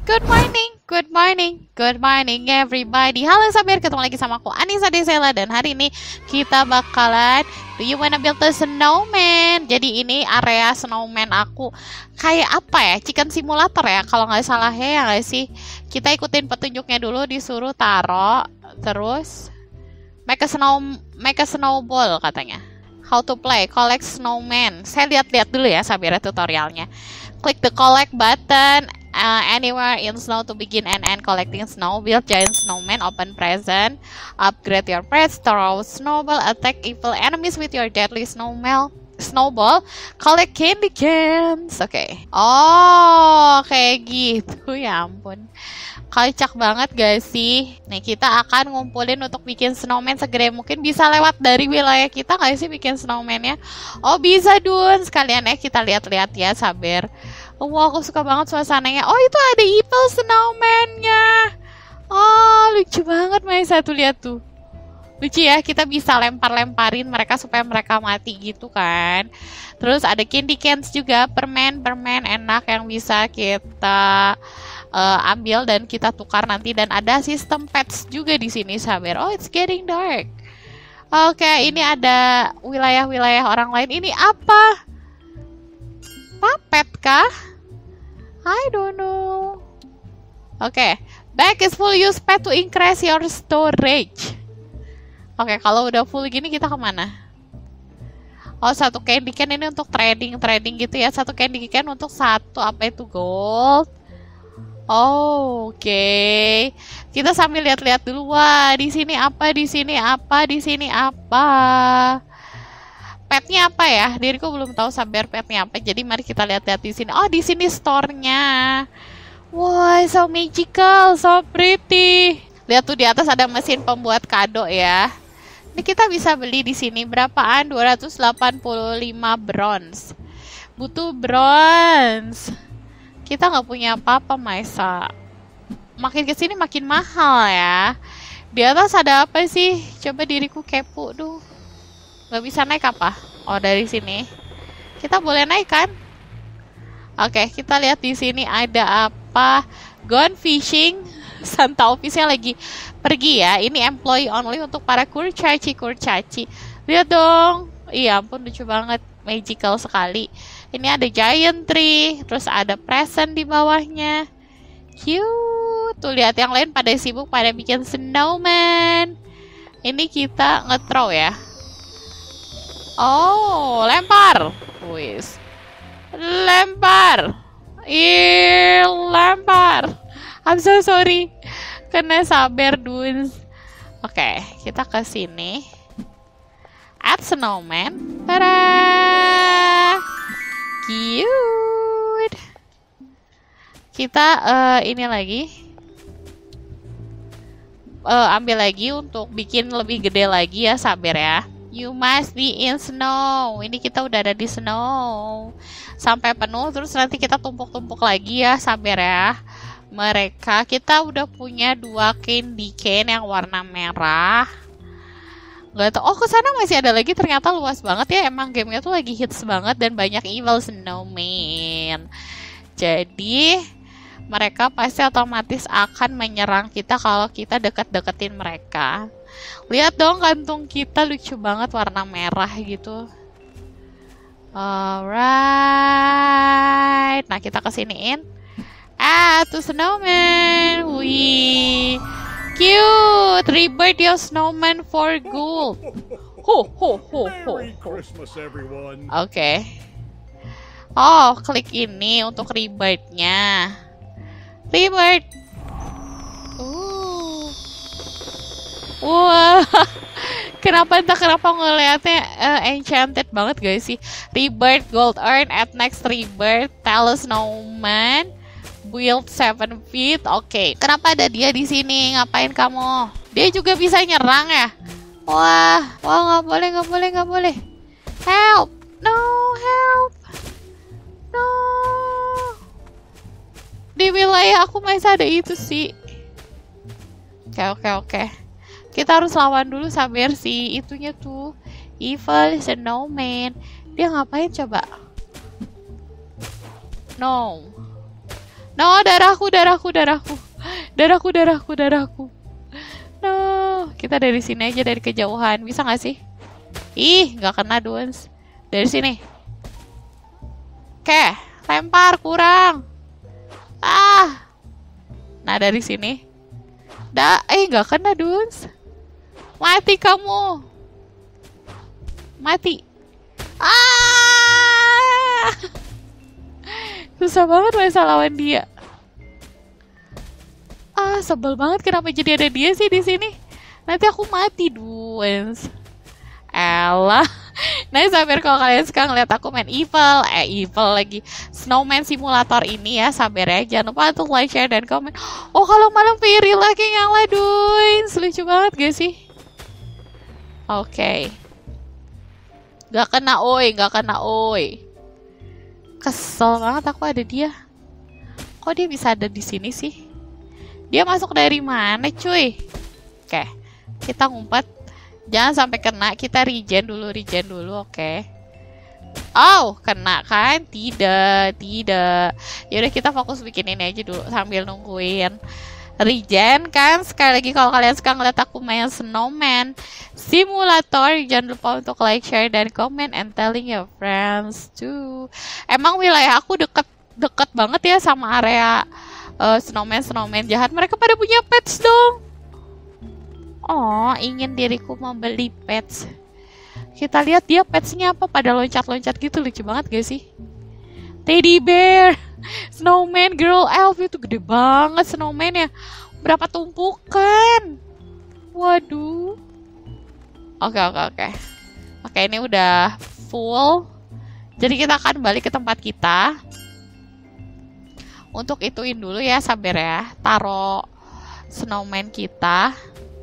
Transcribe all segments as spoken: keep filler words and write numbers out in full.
Good morning, good morning, good morning everybody. Halo Sabir, ketemu lagi sama aku Anissa Desela. Dan hari ini kita bakalan Do you wanna build a snowman? Jadi ini area snowman aku. Kayak apa ya, chicken simulator ya kalau nggak salah ya nggak sih. Kita ikutin petunjuknya dulu, disuruh taro. Terus make a snow, make a snowball katanya. How to play, collect snowman. Saya lihat-lihat dulu ya Sabir tutorialnya. Click the collect button uh, anywhere in snow to begin and end collecting snow. Build giant snowman, open present. Upgrade your pets, throw snowball, attack evil enemies with your deadly snowball. Snowball, collect candy cans. Oke. Okay. Oh, kayak gitu ya ampun. Kocak banget gak sih? Nih kita akan ngumpulin untuk bikin snowman segede mungkin. Bisa lewat dari wilayah kita gak sih bikin snowman-nya? Oh bisa Dun. Sekalian ya kita lihat-lihat ya Sabar. Wah aku suka banget suasananya. Oh itu ada evil snowman-nya. Oh lucu banget Maisa tuh, lihat tuh. Lucu ya, kita bisa lempar-lemparin mereka supaya mereka mati gitu kan. Terus ada candy cans juga, permen-permen enak yang bisa kita uh, ambil dan kita tukar nanti. Dan ada sistem pets juga di sini Sabar. Oh it's getting dark. Oke, okay, ini ada wilayah-wilayah orang lain. Ini apa? Puppet kah? I don't know. Oke, okay. Bag is full, use pet to increase your storage. Oke, okay, kalau udah full gini kita kemana? Oh, satu candy can ini untuk trading, trading gitu ya. Satu candy can untuk satu apa itu gold. Oh, oke. Okay. Kita sambil lihat-lihat dulu. Wah, di sini apa? Di sini apa? Di sini apa? Petnya apa ya? Diriku belum tahu Sabar petnya apa. Jadi mari kita lihat-lihat di sini. Oh, di sini store-nya. Wow, so magical, so pretty. Lihat tuh di atas ada mesin pembuat kado ya. Ini kita bisa beli di sini berapaan? dua ratus delapan puluh lima bronze. Butuh bronze. Kita nggak punya apa-apa Maisa. Makin kesini makin mahal ya. Di atas ada apa sih? Coba diriku kepo duh. Nggak bisa naik apa? Oh dari sini. Kita boleh naik kan? Oke, kita lihat di sini ada apa? Gone fishing. Santa Office-nya lagi pergi ya. Ini employee only untuk para kurcaci-kurcaci. Lihat dong. Iya ampun lucu banget. Magical sekali. Ini ada giant tree. Terus ada present di bawahnya. Cute. Tuh lihat yang lain pada sibuk pada bikin snowman. Ini kita nge-throw ya. Oh, lempar. Wis. Lempar. Ih, lempar. I'm so sorry. Kena Sabar Duns. Oke, okay, kita ke sini. Add snowman. Tada! Cute. Kita uh, ini lagi. Uh, ambil lagi untuk bikin lebih gede lagi ya Sabar ya. You must be in snow. Ini kita udah ada di snow. Sampai penuh terus nanti kita tumpuk-tumpuk lagi ya Sabar ya. Mereka kita udah punya dua candy cane yang warna merah. Gak tau. Oh kesana masih ada lagi. Ternyata luas banget ya. Emang gamenya tuh lagi hits banget dan banyak evil snowman. Jadi mereka pasti otomatis akan menyerang kita kalau kita deket-deketin mereka. Lihat dong kantung kita lucu banget warna merah gitu. Alright. Nah kita kesiniin. Ah, tuh snowman. Wih, cute. Rebirth your snowman for gold. Ho, ho, ho, ho. Oke. Okay. Oh, klik ini untuk rebirth-nya. Rebirth. Uh. Wah. Kenapa entah kenapa ngeliatnya uh, enchanted banget guys sih. Rebirth gold earn at next rebirth. Tell a snowman. Build seven feet. Oke. Okay. Kenapa ada dia di sini? Ngapain kamu? Dia juga bisa nyerang ya? Wah, wah nggak boleh, nggak boleh, nggak boleh. Help! No, help! No. Di wilayah aku masih ada itu sih. Oke, okay, oke, okay, oke. Okay. Kita harus lawan dulu Sabar sih itunya tuh. Evil snowman. Dia ngapain coba? No. No, darahku, darahku, darahku. Darahku, darahku, darahku. No, kita dari sini aja, dari kejauhan. Bisa nggak sih? Ih, nggak kena Duans. Dari sini. Oke, lempar, kurang. Ah. Nah, dari sini. Da, eh, nggak kena Duans. Mati kamu. Mati. Ah. Susah banget masa lawan dia. Ah, sebel banget kenapa jadi ada dia sih di sini. Nanti aku mati, Duans. Elah. Nah, sabar kalau kalian suka ngeliat aku main Evil, eh Evil lagi Snowman Simulator ini ya, sabar ya. Jangan lupa untuk like, share, dan komen. Oh, kalau malam Fairy lagi nyala, Duans. Lucu banget gak sih? Oke. Okay. Gak kena oi, gak kena oi. Kesel banget aku ada dia. Kok dia bisa ada di sini sih? Dia masuk dari mana, cuy? Oke, kita ngumpet. Jangan sampai kena. Kita regen dulu, regen dulu, oke. Oh, kena kan? Tidak, tidak. Yaudah, kita fokus bikin ini aja dulu sambil nungguin regen kan. Sekali lagi kalau kalian suka ngeliat aku main Snowman Simulator, jangan lupa untuk like, share, dan comment, and telling your friends too. Emang wilayah aku deket deket banget ya sama area uh, snowman snowman jahat. Mereka pada punya pets dong. Oh, ingin diriku membeli pets. Kita lihat dia petsnya apa, pada loncat-loncat gitu, lucu banget gak sih? Teddy bear, snowman, girl elf, itu gede banget snowman ya. Berapa tumpukan? Waduh. Oke, oke, oke. Oke, ini udah full. Jadi kita akan balik ke tempat kita. Untuk ituin dulu ya, sabar ya. Taruh snowman kita.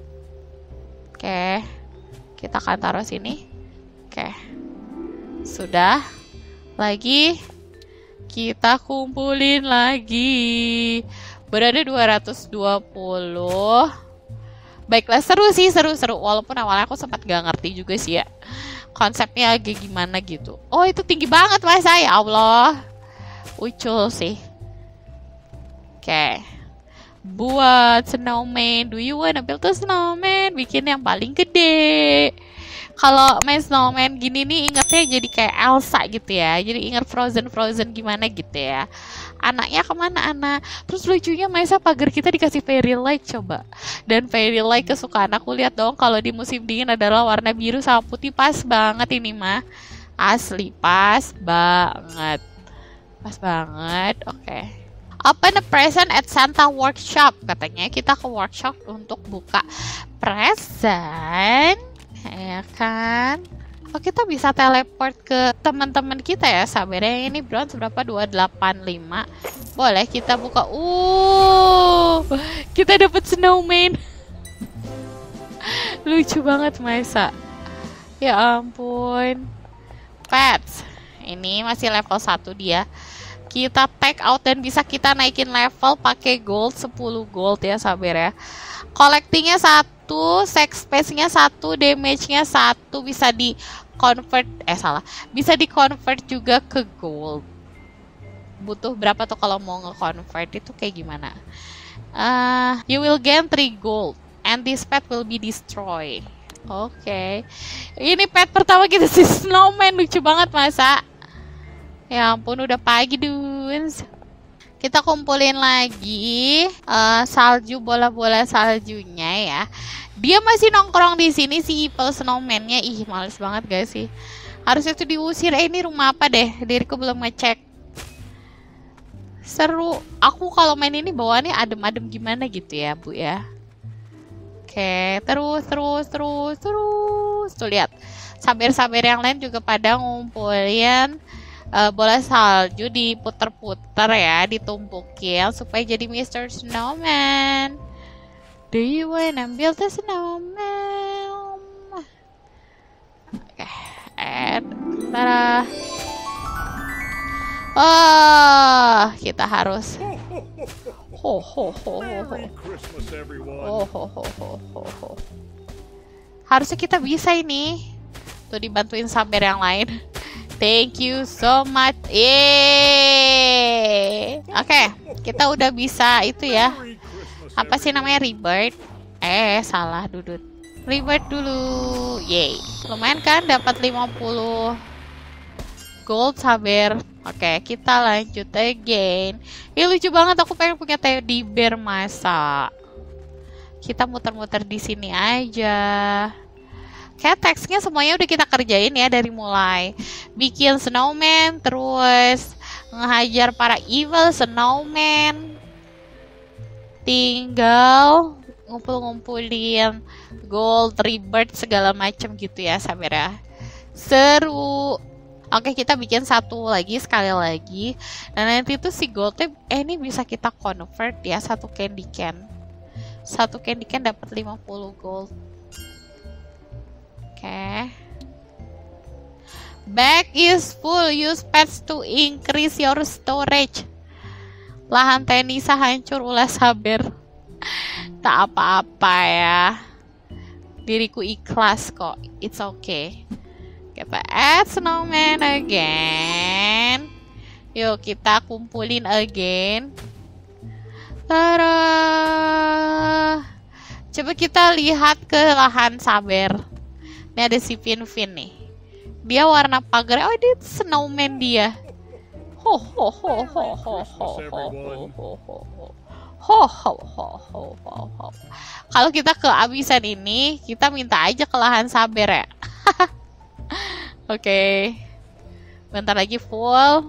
Oke. Kita akan taruh sini. Oke. Sudah. Lagi. Kita kumpulin lagi. Berada dua ratus dua puluh. Baiklah, seru sih, seru-seru. Walaupun awalnya aku sempat gak ngerti juga sih ya. Konsepnya agak gimana gitu. Oh, itu tinggi banget mas, ya Allah. Ucul sih. Oke. Okay. Buat snowman. Do you wanna build a snowman? Bikin yang paling gede. Kalau main snowman gini nih ingetnya jadi kayak Elsa gitu ya. Jadi inget Frozen-Frozen gimana gitu ya. Anaknya kemana anak? Terus lucunya masa pagar kita dikasih fairy light coba. Dan fairy light kesukaan aku, lihat dong kalau di musim dingin adalah warna biru sama putih. Pas banget ini mah. Asli pas banget. Pas banget. Oke. Okay. Open a present at Santa Workshop. Katanya kita ke workshop untuk buka present. Ya kan? Oh, kita bisa teleport ke teman-teman kita ya, sabar ya. Ini bronze berapa? dua delapan lima. Boleh kita buka. Uh, kita dapat snowman. Lucu banget masa. Ya ampun. Pets. Ini masih level satu dia. Kita take out dan bisa kita naikin level pakai gold, sepuluh gold ya, sabar ya. Collectingnya satu, sex space-nya satu, damage-nya satu, bisa di convert, eh salah, bisa di convert juga ke gold. Butuh berapa tuh kalau mau nge-convert itu kayak gimana? Uh, you will gain three gold and this pet will be destroyed. Oke, okay. Ini pet pertama kita si snowman, lucu banget masa. Ya ampun, udah pagi dudes. Kita kumpulin lagi uh, salju, bola-bola saljunya ya. Dia masih nongkrong di sini si Evil Snowman-nya. Ih, males banget gak sih? Harusnya tuh diusir. Eh, ini rumah apa deh? Diriku belum ngecek. Seru. Aku kalau main ini bawaannya adem-adem gimana gitu ya, Bu ya. Oke, terus, terus, terus, terus. Tuh lihat. Sabar-sabar yang lain juga pada ngumpulin Uh, bola salju, diputer-puter ya, ditumpukin supaya jadi mister Snowman. Do you wanna build a snowman? Oke, okay. And tada. Oh, kita harus ho ho ho ho ho. Oh, ho ho ho ho ho. Harusnya kita bisa ini. Tuh dibantuin sabar yang lain. Thank you so much. Yeay. Oke, okay, kita udah bisa itu ya. Apa sih namanya, rebirth? Eh, salah dudut. Rebirth dulu. Yeay. Lumayan kan dapat lima puluh gold sabar. Oke, okay, kita lanjut again. Ih, lucu banget, aku pengen punya teddy bear masa. Kita muter-muter di sini aja. Kayak teksnya semuanya udah kita kerjain ya, dari mulai bikin snowman, terus ngehajar para evil snowman, tinggal ngumpul-ngumpulin gold, rebirth, segala macam gitu ya sabar ya. Seru. Oke, kita bikin satu lagi sekali lagi. Dan nanti tuh si goldnya, eh ini bisa kita convert ya, satu candy can. Satu candy can dapat lima puluh gold. Oke. Okay. Bag is full. Use pets to increase your storage. Lahan Tenisa hancur, ulah sabar. Tak apa-apa ya. Diriku ikhlas kok. It's okay. Kita add snowman again. Yuk kita kumpulin again. Tada. Coba kita lihat ke lahan sabar. Ini ada si Fin-Fin nih. Dia warna pagar. Oh, dia snowman dia. Ho ho ho ho ho ho ho ho ho ho ho ho ho ho ho. Kalau kita kehabisan ini, kita minta aja ke lahan sabar ya. Oke. Okay. Bentar lagi full.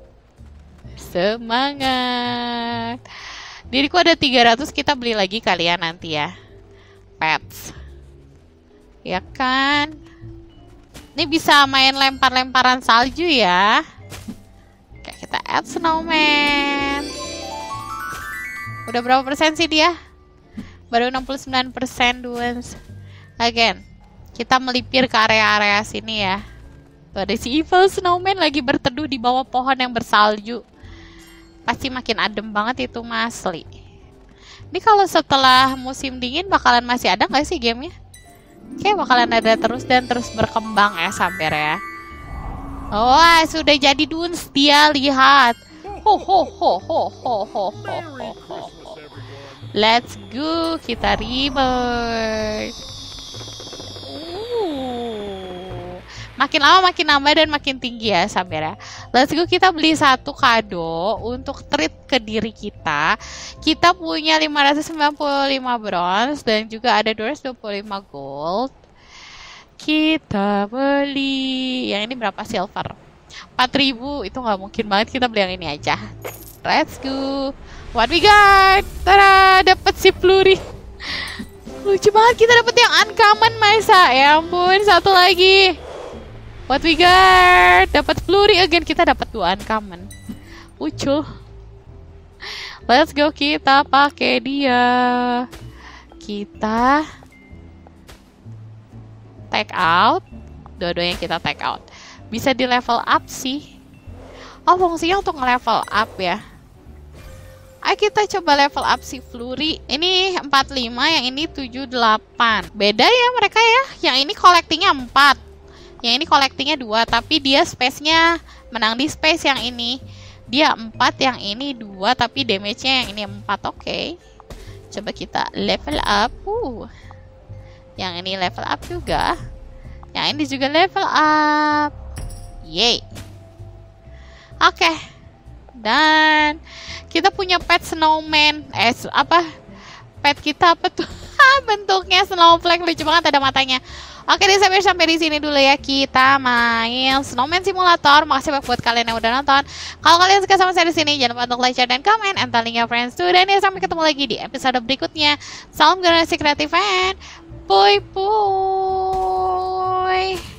Semangat. Diriku ada tiga ratus, kita beli lagi kalian nanti ya. Pets. Ya kan? Ini bisa main lempar-lemparan salju ya. Oke, kita add snowman. Udah berapa persen sih dia? Baru enam puluh sembilan persen duens. Again, kita melipir ke area-area sini ya. Tuh ada si evil snowman lagi berteduh di bawah pohon yang bersalju. Pasti makin adem banget itu asli. Ini kalau setelah musim dingin bakalan masih ada nggak sih gamenya? Oke, bakalan ada terus dan terus berkembang ya sabar ya. Wah, sudah jadi duns dia, lihat. Ho ho ho ho ho ho ho ho ho. Let's go, kita rebirth. Makin lama makin nambah dan makin tinggi ya sabar ya. Let's go, kita beli satu kado untuk treat ke diri kita. Kita punya lima ratus sembilan puluh lima bronze dan juga ada dua ratus dua puluh lima gold. Kita beli yang ini berapa silver? empat ribu, itu nggak mungkin banget, kita beli yang ini aja. Let's go. What we got? Tada, dapat si Flurry. Lucu banget, kita dapat yang uncommon masa. Ya ampun, satu lagi. What we got? Dapat Flurry again, kita dapat dua uncommon. Ucul. Let's go, kita pakai dia. Kita take out. Dua-duanya kita take out. Bisa di level up sih. Oh, fungsinya untuk nge-level up ya. Ayo kita coba level up si Flurry. Ini empat puluh lima, yang ini tujuh puluh delapan. Beda ya mereka ya. Yang ini collectingnya empat. Yang ini collectingnya dua, tapi dia space-nya menang di space. Yang ini dia empat, yang ini dua, tapi damage-nya yang ini empat. Oke. Okay. Coba kita level up. Uh. Yang ini level up juga. Yang ini juga level up. Yeay. Oke. Okay. Dan kita punya pet snowman. Eh, apa? Pet kita apa tuh? Bentuknya snowflake, lucu banget, ada matanya. Oke deh, sampai sampai di sini dulu ya kita main Snowman Simulator. Makasih banyak buat kalian yang udah nonton. Kalau kalian suka sama saya di sini, jangan lupa untuk like, share, dan komen, and telling your friends too. Dan ya, sampai ketemu lagi di episode berikutnya. Salam generasi kreatif and boy boy.